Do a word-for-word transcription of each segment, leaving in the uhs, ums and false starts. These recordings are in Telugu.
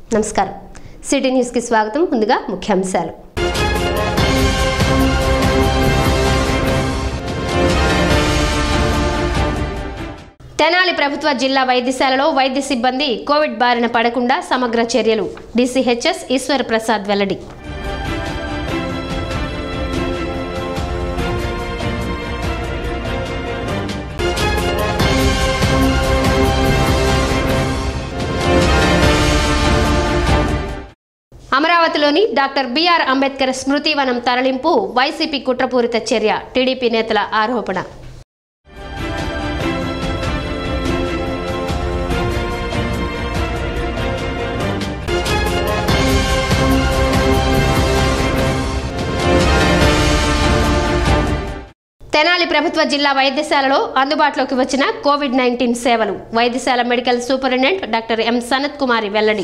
నమస్కారం సిటీ న్యూస్ కి స్వాగతం ముందుగా ముఖ్యాంశాలు తెనాలి ప్రభుత్వ జిల్లా వైద్యశాలలో వైద్య సిబ్బంది కోవిడ్ బారిన పడకుండా సమగ్ర చర్యలు డీసీహెచ్ఎస్ ఈశ్వర్ ప్రసాద్ వెల్లడి అమరావతిలోని డాక్టర్ బిఆర్ అంబేద్కర్ స్మృతివనం తరలింపు వైసీపీ కుట్రపూరిత చర్య టీడీపీ నేతల ఆరోపణ తెనాలి ప్రభుత్వ జిల్లా వైద్యశాలలో అందుబాటులోకి వచ్చిన కోవిడ్ నైన్టీన్ సేవలు వైద్యశాల medical superintendent doctor M Sanath Kumari వెల్లడి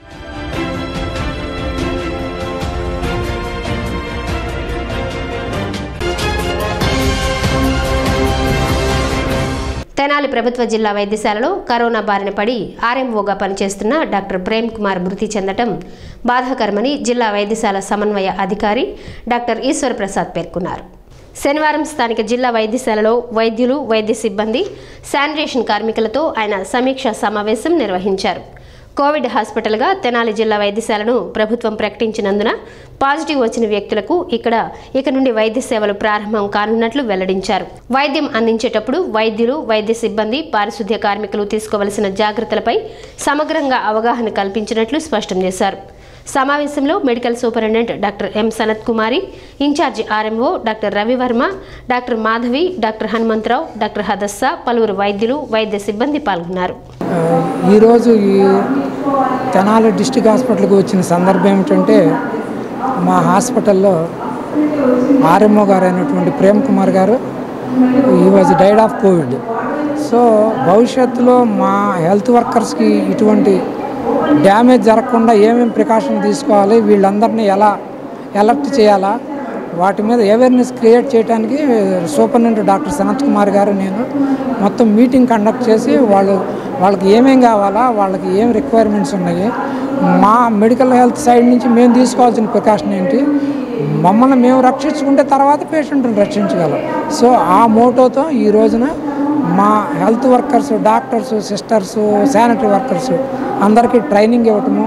తెనాలి ప్రభుత్వ జిల్లా వైద్యశాలలో కరోనా బారిన పడి ఆర్ఎంఓగా పనిచేస్తున్న డాక్టర్ ప్రేమ్ కుమార్ మృతి చెందటం బాధాకరమని జిల్లా వైద్యశాల సమన్వయ అధికారి డాక్టర్ ఈశ్వర్ ప్రసాద్ పేర్కొన్నారు. శనివారం స్థానిక జిల్లా వైద్యశాలలో వైద్యులు వైద్య సిబ్బంది శానిటేషన్ కార్మికులతో ఆయన సమీక్షా సమావేశం నిర్వహించారు. కోవిడ్ హాస్పిటల్గా తెనాలి జిల్లా వైద్యశాలను ప్రభుత్వం ప్రకటించినందున పాజిటివ్ వచ్చిన వ్యక్తులకు ఇక్కడ ఇక నుండి వైద్య సేవలు ప్రారంభం కానున్నట్లు వెల్లడించారు. వైద్యం అందించేటప్పుడు వైద్యులు వైద్య సిబ్బంది పారిశుద్ధ్య కార్మికులు తీసుకోవలసిన జాగ్రత్తలపై సమగ్రంగా అవగాహన కల్పించినట్లు స్పష్టం చేశారు. సమావేశంలో medical superintendent doctor M Sanath Kumari, incharge RMO doctor Ravivarma, doctor Madhavi, doctor Hanumantharao, doctor Hadassah, పలువురు వైద్యులు వైద్య సిబ్బంది పాల్గొన్నారు. ఈరోజు ఈ తెనాలి డిస్ట్రిక్ట్ హాస్పిటల్కి వచ్చిన సందర్భం ఏమిటంటే మా హాస్పిటల్లో ఆర్ఎంఓ గారు అయినటువంటి ప్రేమ్ కుమార్ గారు he was died of covid. So భవిష్యత్తులో మా హెల్త్ వర్కర్స్కి ఇటువంటి డ్యామేజ్ జరగకుండా ఏమేమి ప్రికాషన్ తీసుకోవాలి, వీళ్ళందరినీ ఎలా అలర్ట్ చేయాలా, వాటి మీద అవేర్నెస్ క్రియేట్ చేయడానికి సూపరింటెండెంట్ డాక్టర్ సనత్ కుమార్ గారు నేను మొత్తం మీటింగ్ కండక్ట్ చేసి వాళ్ళు వాళ్ళకి ఏమేం కావాలా, వాళ్ళకి ఏం రిక్వైర్మెంట్స్ ఉన్నాయి, మా మెడికల్ హెల్త్ సైడ్ నుంచి మేము తీసుకోవాల్సిన ప్రికాషన్ ఏంటి, మమ్మల్ని మేము రక్షించుకుంటే తర్వాత పేషెంట్ని రక్షించగలం. సో ఆ మోటోతో ఈ రోజున మా health workers, doctors, sisters, sanitary workers అందరికీ ట్రైనింగ్ ఇవ్వటము,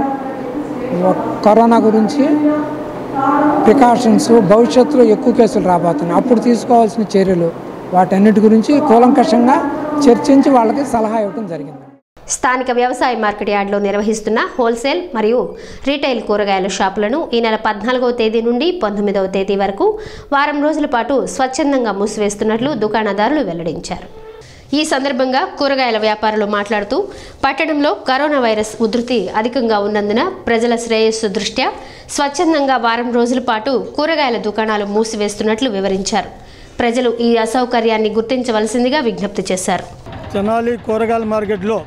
కరోనా గురించి ప్రికాషన్స్, భవిష్యత్తులో ఎక్కువ కేసులు రాబోతున్నాయి అప్పుడు తీసుకోవాల్సిన చర్యలు, వాటన్నిటి గురించి కూలంకషంగా చర్చించి వాళ్ళకి సలహా ఇవ్వడం జరిగింది. స్థానిక వ్యవసాయ మార్కెట్ యార్డ్లో నిర్వహిస్తున్న హోల్సేల్ మరియు రీటైల్ కూరగాయల షాపులను ఈ నెల పద్నాలుగవ తేదీ నుండి పంతొమ్మిదవ తేదీ వరకు వారం రోజుల పాటు స్వచ్ఛందంగా మూసివేస్తున్నట్లు దుకాణదారులు వెల్లడించారు. ఈ సందర్భంగా కూరగాయల వ్యాపారులు మాట్లాడుతూ పట్టణంలో కరోనా వైరస్ ఉధృతి అధికంగా ఉన్నందున ప్రజల శ్రేయస్సు దృష్ట్యా స్వచ్ఛందంగా వారం రోజుల పాటు కూరగాయల దుకాణాలు మూసివేస్తున్నట్లు వివరించారు. ప్రజలు ఈ అసౌకర్యాన్ని గుర్తించవలసిందిగా విజ్ఞప్తి చేశారు. తెనాలి కూరగాయల మార్కెట్లో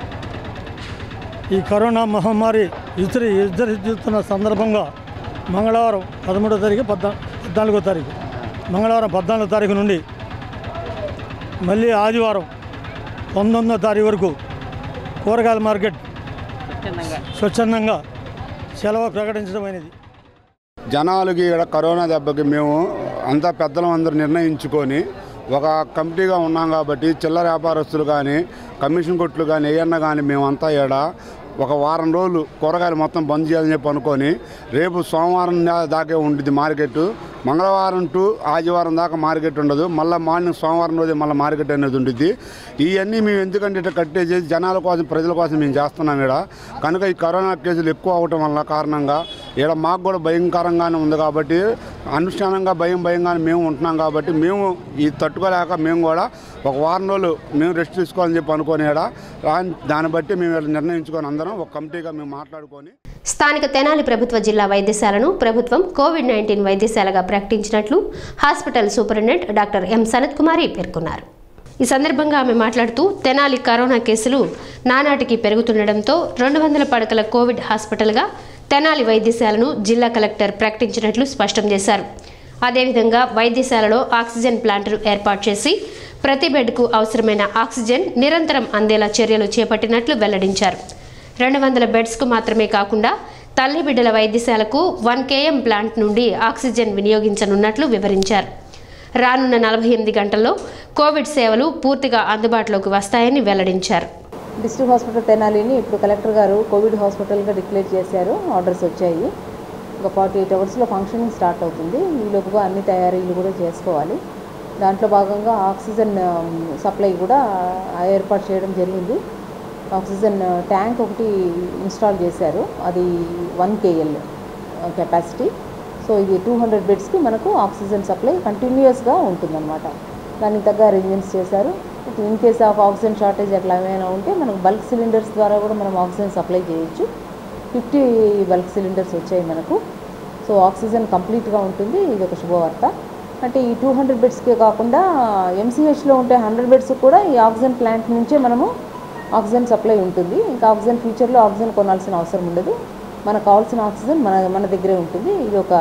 ఈ కరోనా మహమ్మారి ఇతరి ఎదురుతున్న సందర్భంగా మంగళవారం పదమూడో తారీఖు పద్నా పద్నాలుగో తారీఖు మంగళవారం పద్నాలుగో తారీఖు నుండి మళ్ళీ ఆదివారం పంతొమ్మిదో తారీఖు వరకు కూరగాయల మార్కెట్ స్వచ్ఛందంగా సెలవు ప్రకటించడమైనది. జనాలకి ఇక్కడ కరోనా దెబ్బకి మేము అంతా పెద్దలం అందరూ నిర్ణయించుకొని ఒక కమిటీగా ఉన్నాం కాబట్టి చిల్లర వ్యాపారస్తులు కానీ కమిషన్ కొట్లు కానీ ఏమన్నా కానీ మేమంతా ఇక్కడ ఒక వారం రోజులు కూరగాయలు మొత్తం బంద్ చేయాలని చెప్పి అనుకొని రేపు సోమవారం దాకా ఉంటుంది మార్కెట్, మంగళవారం టు ఆదివారం దాకా మార్కెట్ ఉండదు, మళ్ళీ మార్నింగ్ సోమవారం రోజు మళ్ళీ మార్కెట్ అనేది ఉంటుంది. ఇవన్నీ మేము ఎందుకంటే ఇట్లా కట్టేసి జనాల కోసం ప్రజల కోసం మేము చేస్తున్నాం ఇక్కడ. కనుక ఈ కరోనా కేసులు ఎక్కువ అవటం వల్ల కారణంగా ఇక్కడ మాకు కూడా భయంకరంగానే ఉంది కాబట్టి అనుష్ఠానంగా భయం భయంగానే మేము ఉంటున్నాం కాబట్టి మేము ఈ తట్టుకోలేక మేము కూడా ఒక వారం రోజులు మేము రెస్ట్ తీసుకోవాలని చెప్పి అనుకోని ఇక్కడ దాన్ని బట్టి మేము నిర్ణయించుకొని అందరం ఒక కమిటీగా మేము మాట్లాడుకొని స్థానిక తెనాలి ప్రభుత్వ జిల్లా వైద్యశాలను ప్రభుత్వం కోవిడ్ నైన్టీన్ వైద్యశాలగా ప్రకటించినట్లు hospital superintendent doctor M Sanath Kumari పేర్కొన్నారు. ఈ సందర్భంగా ఆమె మాట్లాడుతూ తెనాలి కరోనా కేసులు నానాటికి పెరుగుతుండటంతో రెండు వందల పడకల కోవిడ్ హాస్పిటల్గా తెనాలి వైద్యశాలను జిల్లా కలెక్టర్ ప్రకటించినట్లు స్పష్టం చేశారు. అదేవిధంగా వైద్యశాలలో ఆక్సిజన్ ప్లాంట్ను ఏర్పాటు చేసి ప్రతి బెడ్కు అవసరమైన ఆక్సిజన్ నిరంతరం అందేలా చర్యలు చేపట్టినట్లు వెల్లడించారు. రెండు వందల బెడ్స్కు మాత్రమే కాకుండా తల్లి బిడ్డల వైద్యశాలకు వన్ కేఎం ప్లాంట్ నుండి ఆక్సిజన్ వినియోగించనున్నట్లు వివరించారు. రానున్న నలభై ఎనిమిది గంటల్లో కోవిడ్ సేవలు పూర్తిగా అందుబాటులోకి వస్తాయని వెల్లడించారు. డిస్ట్రిక్ట్ హాస్పిటల్ తెనాలిని ఇప్పుడు కలెక్టర్ గారు కోవిడ్ హాస్పిటల్గా డిక్లేర్ చేశారు. ఆర్డర్స్ వచ్చాయి. ఒక ఫార్టీ ఎయిట్ అవర్స్లో ఫంక్షనింగ్ స్టార్ట్ అవుతుంది. ఈలోపుగా అన్ని తయారీలు కూడా చేసుకోవాలి. దాంట్లో భాగంగా ఆక్సిజన్ సప్లై కూడా ఏర్పాటు చేయడం జరిగింది. ఆక్సిజన్ ట్యాంక్ ఒకటి ఇన్స్టాల్ చేశారు. అది వన్ కేఎల్ కెపాసిటీ. సో ఇది టూ హండ్రెడ్ బెడ్స్కి మనకు ఆక్సిజన్ సప్లై కంటిన్యూస్గా ఉంటుందన్నమాట. దానికి తగ్గ అరేంజ్మెంట్స్ చేశారు. In case of oxygen shortage అట్లా ఏమైనా ఉంటే మనకు బల్క్ సిలిండర్స్ ద్వారా కూడా మనం ఆక్సిజన్ సప్లై చేయొచ్చు. ఫిఫ్టీ బల్క్ సిలిండర్స్ వచ్చాయి మనకు. సో ఆక్సిజన్ కంప్లీట్గా ఉంటుంది. ఇది ఒక శుభవార్త. అంటే ఈ టూ హండ్రెడ్ బెడ్స్కే కాకుండా ఎంసీహెచ్లో ఉంటే హండ్రెడ్ బెడ్స్ కూడా ఈ ఆక్సిజన్ ప్లాంట్ నుంచే మనము ఆక్సిజన్ సప్లై ఉంటుంది. ఇంకా ఆక్సిజన్ ఫ్యూచర్లో ఆక్సిజన్ కొనాల్సిన అవసరం ఉండదు. మనకు కావాల్సిన ఆక్సిజన్ మన మన దగ్గరే ఉంటుంది. ఇది ఒక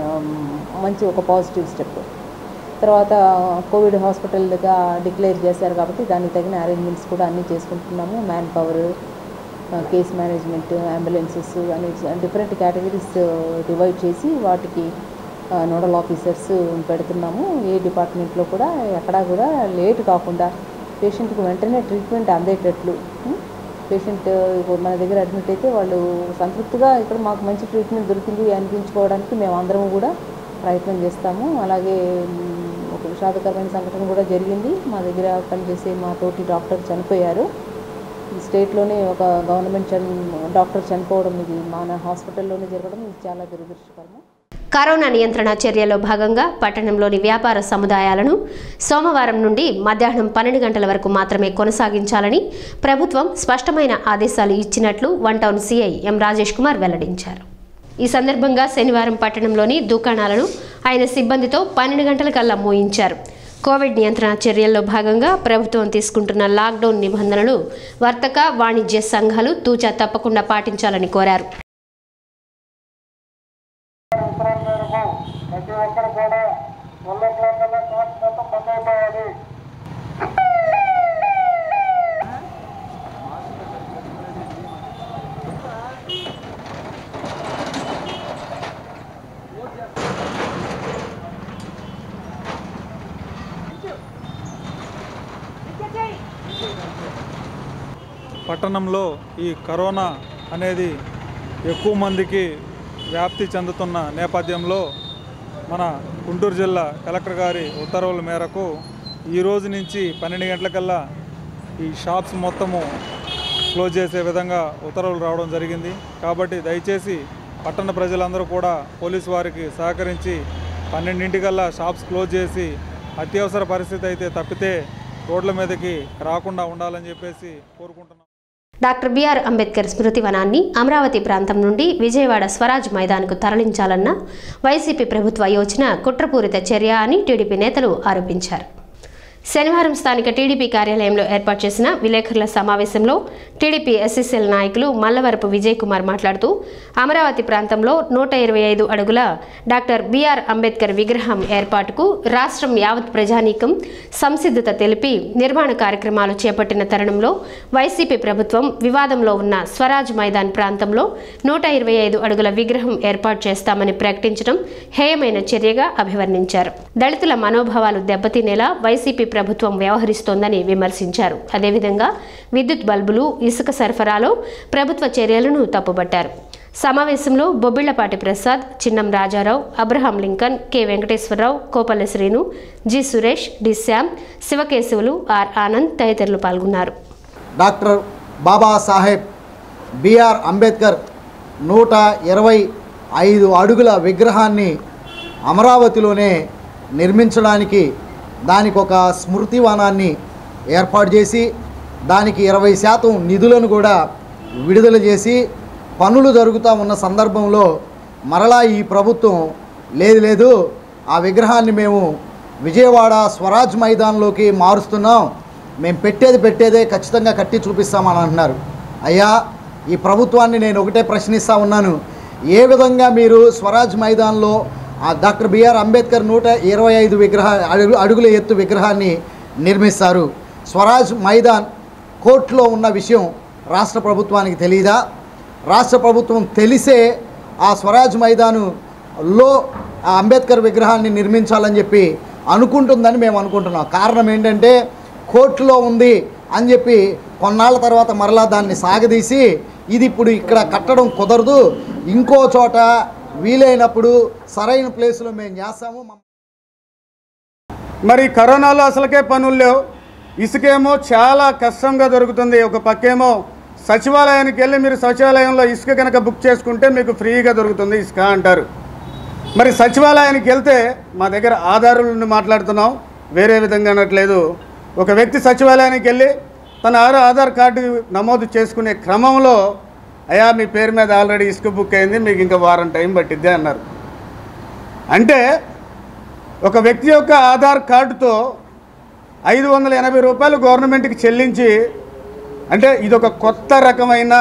మంచి ఒక పాజిటివ్ స్టెప్. తర్వాత కోవిడ్ హాస్పిటల్గా డిక్లేర్ చేశారు కాబట్టి దానికి తగిన అరేంజ్మెంట్స్ కూడా అన్నీ చేసుకుంటున్నాము. Man power, case management, ambulances అనే డిఫరెంట్ కేటగిరీస్ డివైడ్ చేసి వాటికి నోడల్ ఆఫీసర్స్ పెడుతున్నాము. ఏ డిపార్ట్మెంట్లో కూడా ఎక్కడా కూడా లేట్ కాకుండా పేషెంట్కి వెంటనే ట్రీట్మెంట్ అందేటట్లు, పేషెంట్ మన దగ్గర అడ్మిట్ అయితే వాళ్ళు సంతృప్తిగా ఇక్కడ మాకు మంచి ట్రీట్మెంట్ దొరికింది అనిపించుకోవడానికి మేము అందరం కూడా ప్రయత్నం చేస్తాము. అలాగే ఒక విషాదకరమైన సంఘటన కూడా జరిగింది. మా దగ్గర పనిచేసే మా తోటి డాక్టర్ చనిపోయారు. ఈ స్టేట్లోనే ఒక గవర్నమెంట్ చని డాక్టర్ చనిపోవడం, ఇది మన హాస్పిటల్లోనే జరగడం ఇది చాలా దురదృష్టకరం. కరోనా నియంత్రణ చర్యల్లో భాగంగా పట్టణంలోని వ్యాపార సముదాయాలను సోమవారం నుండి మధ్యాహ్నం పన్నెండు గంటల వరకు మాత్రమే కొనసాగించాలని ప్రభుత్వం స్పష్టమైన ఆదేశాలు ఇచ్చినట్లు one town CI M Rajesh Kumar వెల్లడించారు. ఈ సందర్భంగా శనివారం పట్టణంలోని దుకాణాలను ఆయన సిబ్బందితో పన్నెండు గంటల కల్లా మోయించారు. కోవిడ్ నియంత్రణ చర్యల్లో భాగంగా ప్రభుత్వం తీసుకుంటున్న లాక్డౌన్ నిబంధనలు వర్తక వాణిజ్య సంఘాలు తూచా తప్పకుండా పాటించాలని కోరారు. పట్టణంలో ఈ కరోనా అనేది ఎక్కువ మందికి వ్యాప్తి చెందుతున్న నేపథ్యంలో మన గుంటూరు జిల్లా కలెక్టర్ గారి ఉత్తర్వుల మేరకు ఈ రోజు నుంచి పన్నెండు గంటలకల్లా ఈ షాప్స్ మొత్తము క్లోజ్ చేసే విధంగా ఉత్తర్వులు రావడం జరిగింది. కాబట్టి దయచేసి పట్టణ ప్రజలందరూ కూడా పోలీసు వారికి సహకరించి పన్నెండింటికల్లా షాప్స్ క్లోజ్ చేసి అత్యవసర పరిస్థితి అయితే తప్పితే రోడ్ల మీదకి రాకుండా ఉండాలని చెప్పేసి కోరుకుంటున్నాం. డాక్టర్ బిఆర్ అంబేద్కర్ స్మృతి వనాన్ని అమరావతి ప్రాంతం నుండి విజయవాడ స్వరాజ్ మైదాన్కు తరలించాలన్న వైసీపీ ప్రభుత్వ యోచన కుట్రపూరిత చర్య అని టీడీపీ నేతలు ఆరోపించారు. శనివారం స్థానిక టీడీపీ కార్యాలయంలో ఏర్పాటు చేసిన విలేకరుల సమావేశంలో టీడీపీ ఎస్ఎస్ఎల్ నాయకులు మల్లవరపు విజయ్ కుమార్ మాట్లాడుతూ అమరావతి ప్రాంతంలో నూట ఇరవై ఐదు అడుగుల డాక్టర్ బిఆర్ అంబేద్కర్ విగ్రహం ఏర్పాటుకు రాష్ట్రం యావత్ ప్రజానీకం సంసిద్ధత తెలిపి నిర్మాణ కార్యక్రమాలు చేపట్టిన తరుణంలో వైసీపీ ప్రభుత్వం వివాదంలో ఉన్న స్వరాజ్ మైదాన్ ప్రాంతంలో నూట ఇరవై ఐదు అడుగుల విగ్రహం ఏర్పాటు చేస్తామని ప్రకటించడం హేయమైన చర్యగా అభివర్ణించారు. దళితుల మనోభావాలు దెబ్బతినేలా వైసీపీ ప్రభుత్వం వ్యవహరిస్తోందని విమర్శించారు. అదేవిధంగా విద్యుత్ బల్బులు, ఇసుక సరఫరాలో ప్రభుత్వ చర్యలను తప్పుబట్టారు. సమావేశంలో Bobbillapati Prasad, Chinnam Rajarao, Abraham Lincoln, K Venkateswararao, Kopalla Srinu, G Suresh, D Shyam, Sivakesavulu, R Anand తదితరులు పాల్గొన్నారు. డాక్టర్ బాబాసాహెబ్ బిఆర్ అంబేద్కర్ నూట ఇరవై ఐదు అడుగుల విగ్రహాన్ని అమరావతిలోనే నిర్మించడానికి దానికి ఒక స్మృతి వనాన్ని ఏర్పాటు చేసి దానికి ఇరవై శాతం నిధులను కూడా విడుదల చేసి పనులు జరుగుతూ ఉన్న సందర్భంలో మరలా ఈ ప్రభుత్వం లేదు లేదు ఆ విగ్రహాన్ని మేము విజయవాడ స్వరాజ్ మైదాన్లోకి మారుస్తున్నాం, మేము పెట్టేది పెట్టేదే ఖచ్చితంగా కట్టి చూపిస్తామని అంటున్నారు. అయ్యా, ఈ ప్రభుత్వాన్ని నేను ఒకటే ప్రశ్నిస్తూ ఉన్నాను. ఏ విధంగా మీరు స్వరాజ్ మైదాన్లో డాక్టర్ బిఆర్ అంబేద్కర్ నూట ఇరవై ఐదు విగ్రహ అడుగు అడుగుల ఎత్తు విగ్రహాన్ని నిర్మిస్తారు? స్వరాజ్ మైదాన్ కోర్టులో ఉన్న విషయం రాష్ట్ర ప్రభుత్వానికి తెలియదా? రాష్ట్ర ప్రభుత్వం తెలిసే ఆ స్వరాజ్ మైదానులో ఆ అంబేద్కర్ విగ్రహాన్ని నిర్మించాలని చెప్పి అనుకుంటుందని మేము అనుకుంటున్నాం. కారణం ఏంటంటే కోర్టులో ఉంది అని చెప్పి కొన్నాళ్ళ తర్వాత మరలా దాన్ని సాగదీసి ఇది ఇప్పుడు ఇక్కడ కట్టడం కుదరదు, ఇంకో చోట వీలైనప్పుడు సరైన ప్లేస్లో మేము చేస్తాము. మరి కరోనాలో అసలుకే పనులు లేవు, ఇసుకేమో చాలా కష్టంగా దొరుకుతుంది. ఒక పక్కేమో సచివాలయానికి వెళ్ళి మీరు సచివాలయంలో ఇసుక కనుక బుక్ చేసుకుంటే మీకు ఫ్రీగా దొరుకుతుంది ఇసుక అంటారు. మరి సచివాలయానికి వెళ్తే మా దగ్గర ఆధారుల నుండి మాట్లాడుతున్నాం, వేరే విధంగా అనట్లేదు. ఒక వ్యక్తి సచివాలయానికి వెళ్ళి తన ఆధార్ కార్డు నమోదు చేసుకునే క్రమంలో అయ్యా మీ పేరు మీద ఆల్రెడీ ఇసుక బుక్ అయింది, మీకు ఇంకా వారం టైం పట్టిద్దే అన్నారు. అంటే ఒక వ్యక్తి యొక్క ఆధార్ కార్డుతో ఐదు వందల ఎనభై రూపాయలు గవర్నమెంట్కి చెల్లించి, అంటే ఇదొక కొత్త రకమైన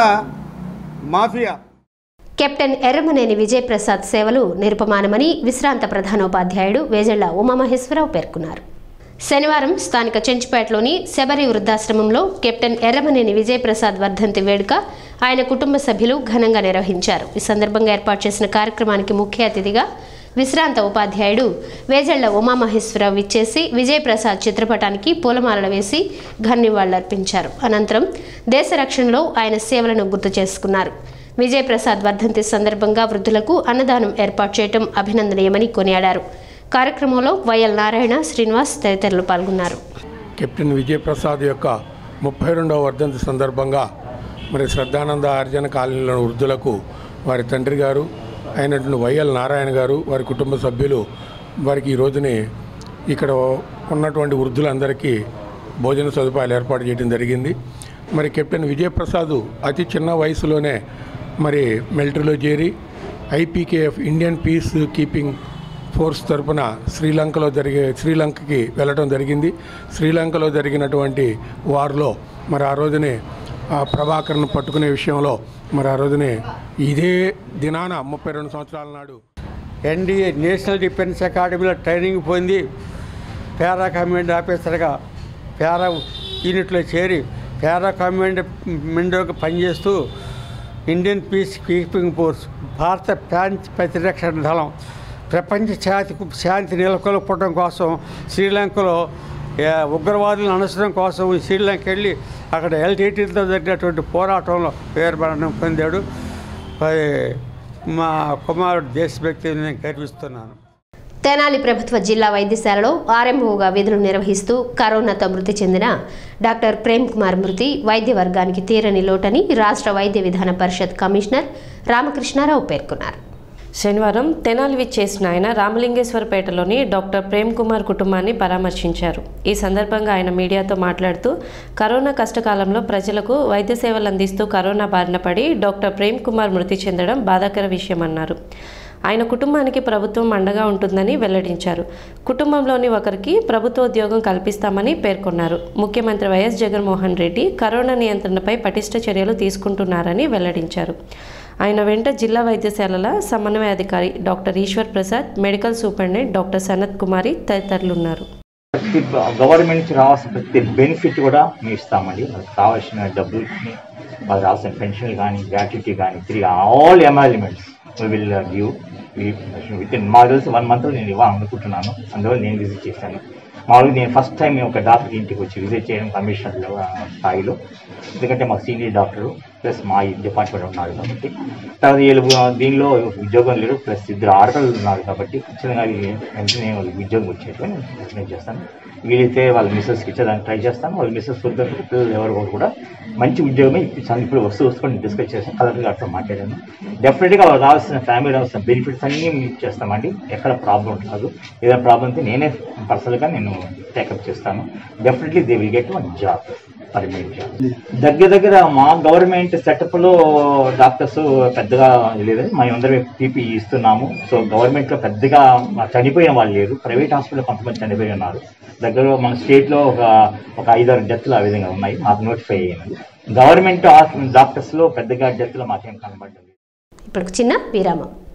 మాఫియా. కెప్టెన్ ఎర్రమనేని విజయప్రసాద్ సేవలు నిరుపమానమని విశ్రాంత ప్రధానోపాధ్యాయుడు వేజళ్ల ఉమామహేశ్వరరావు పేర్కొన్నారు. శనివారం స్థానిక చెంచుపేటలోని శబరి వృద్ధాశ్రమంలో కెప్టెన్ ఎర్రమనేని విజయప్రసాద్ వర్ధంతి వేడుక ఆయన కుటుంబ సభ్యులు ఘనంగా నిర్వహించారు. ఈ సందర్భంగా ఏర్పాటు చేసిన కార్యక్రమానికి ముఖ్య అతిథిగా విశ్రాంత ఉపాధ్యాయుడు వేజళ్ల ఉమామహేశ్వరరావు విచ్చేసి విజయప్రసాద్ చిత్రపటానికి పూలమాలలు వేసి ఘన నివాళులర్పించారు. అనంతరం దేశ రక్షణలో ఆయన సేవలను గుర్తు చేసుకున్నారు. విజయప్రసాద్ వర్ధంతి సందర్భంగా వృద్ధులకు అన్నదానం ఏర్పాటు చేయడం అభినందనీయమని కొనియాడారు. కార్యక్రమంలో వైఎల్ నారాయణ, శ్రీనివాస్ తదితరులు పాల్గొన్నారు. కెప్టెన్ విజయప్రసాద్ యొక్క ముప్పై రెండవ వర్ధంతి సందర్భంగా మరి శ్రద్ధానంద ఆర్జన కాలనీలోని వృద్ధులకు వారి తండ్రి గారు అయినటువంటి వైఎల్ నారాయణ గారు, వారి కుటుంబ సభ్యులు వారికి ఈ రోజునే ఇక్కడ ఉన్నటువంటి వృద్ధులందరికీ భోజన సదుపాయాలు ఏర్పాటు చేయడం జరిగింది. మరి కెప్టెన్ విజయప్రసాద్ అతి చిన్న వయసులోనే మరి మిలిటరీలో చేరి IPKF Indian peace keeping force తరపున శ్రీలంకలో జరిగే శ్రీలంకకి వెళ్ళడం జరిగింది. శ్రీలంకలో జరిగినటువంటి వార్లో మరి ఆ రోజునే ఆ ప్రభాకర్ను పట్టుకునే విషయంలో మరి ఆ రోజునే ఇదే దినాన ముప్పై రెండు సంవత్సరాల నాడు ఎన్డీఏ నేషనల్ డిఫెన్స్ అకాడమీలో ట్రైనింగ్ పొంది పారా కమాండ్ ఆఫీసర్గా పారా యూనిట్లో చేరి పారా కమాండ్ మెండోగా పనిచేస్తూ ఇండియన్ పీస్ కీపింగ్ ఫోర్స్ భారత శాంతి ప్రతిరక్షణ దళం ప్రపంచ శాంతి శాంతి నెలకొల్పడం కోసం శ్రీలంకలో ఉగ్రవాదులను అణచడం కోసం శ్రీలంక వెళ్ళి అక్కడ ఎల్టీటీతో జరిగినటువంటి పోరాటంలో పేరుబడడం పొందాడు. మా కుమారుడు దేశభక్తి నేను గర్విస్తున్నాను. తెనాలి ప్రభుత్వ జిల్లా వైద్యశాలలో ఆర్ఎంఓగా విధులు నిర్వహిస్తూ కరోనాతో మృతి చెందిన డాక్టర్ ప్రేమ్ కుమార్ మృతి వైద్య వర్గానికి తీరని లోటని రాష్ట్ర వైద్య విధాన పరిషత్ కమిషనర్ రామకృష్ణారావు పేర్కొన్నారు. శనివారం తెనాలి విచ్చేసిన ఆయన రామలింగేశ్వరపేటలోని డాక్టర్ ప్రేమ్ కుమార్ కుటుంబాన్ని పరామర్శించారు. ఈ సందర్భంగా ఆయన మీడియాతో మాట్లాడుతూ కరోనా కష్టకాలంలో ప్రజలకు వైద్య సేవలు అందిస్తూ కరోనా బారిన పడి డాక్టర్ ప్రేమ్ కుమార్ మృతి చెందడం బాధాకర విషయమన్నారు. ఆయన కుటుంబానికి ప్రభుత్వం అండగా ఉంటుందని వెల్లడించారు. కుటుంబంలోని ఒకరికి ప్రభుత్వ ఉద్యోగం కల్పిస్తామని పేర్కొన్నారు. ముఖ్యమంత్రి వైఎస్ జగన్మోహన్ రెడ్డి కరోనా నియంత్రణపై పటిష్ట చర్యలు తీసుకుంటున్నారని వెల్లడించారు. ఆయన వెంట జిల్లా వైద్యశాలల సమన్వయాధికారి doctor Eswar Prasad, medical superintendent doctor Sanath Kumari తదితరులు ఉన్నారు. ప్రతి గవర్నమెంట్ నుంచి రావాల్సిన ప్రతి బెనిఫిట్ కూడా మేము ఇస్తామండి. వాళ్ళకి కావాల్సిన డబ్బుల్ని, వాళ్ళకి రావాల్సిన పెన్షన్లు కానీ, గ్రాట్యుటీ కానీ, తిరిగి all emoluments we will give within మాకు తెలిసి వన్ మంత్ నేను ఇవ్వాలనుకుంటున్నాను. అందువల్ల నేను విజిట్ చేశాను. మామూలుగా నేను ఫస్ట్ టైం మేము ఒక డాక్టర్ ఇంటికి వచ్చి విజిట్ చేయడం కమిషనర్ స్థాయిలో, ఎందుకంటే మాకు సీనియర్ డాక్టరు ప్లస్ మా డిపార్ట్మెంట్ ఉన్నారు కాబట్టి. తర్వాత వీళ్ళు దీనిలో ఉద్యోగం లేరు, ప్లస్ ఇద్దరు ఆడపిల్లలు ఉన్నారు కాబట్టి ఖచ్చితంగా వెంటనే వాళ్ళకి ఉద్యోగం వచ్చేట్టుగా నేను ప్రయత్నం చేస్తాను. వీలైతే వాళ్ళ మిస్సెస్కి ఇచ్చేదానికి ట్రై చేస్తాను. వాళ్ళ మిస్సెస్ వద్ద పిల్లలు ఎవరు కూడా మంచి ఉద్యోగమే ఇప్పించాను. ఇప్పుడు వస్తూ వస్తుకొని డిస్కస్ చేస్తాను, కలెక్టర్ గారితో మాట్లాడాను. డెఫినెట్గా వాళ్ళకి రావాల్సిన ఫ్యామిలీ రావాల్సిన బెనిఫిట్స్ అన్నీ చేస్తామండి. ఎక్కడ ప్రాబ్లం కాదు. ఏదైనా ప్రాబ్లం అయితే నేనే పర్సనల్గా నేను టేకప్ చేస్తాను. Definitely they will get one job, permanent job. దగ్గర దగ్గర మా గవర్నమెంట్ సెటప్లో డాక్టర్స్ పెద్దగా లేదని మేమందరం పీపీఈ ఇస్తున్నాము. సో గవర్నమెంట్లో పెద్దగా చనిపోయిన వాళ్ళు లేరు. ప్రైవేట్ హాస్పిటల్లో కొంతమంది చనిపోయి ఉన్నారు. దగ్గర మన స్టేట్లో ఒక ఒక ఐదారు డెత్లు ఆ విధంగా ఉన్నాయి, మాకు నోటిఫై అయ్యింది. గవర్నమెంట్ డాక్టర్స్లో పెద్దగా డెత్లు మాకేం కనబడ్డది. ఇప్పుడు చిన్న విరామం.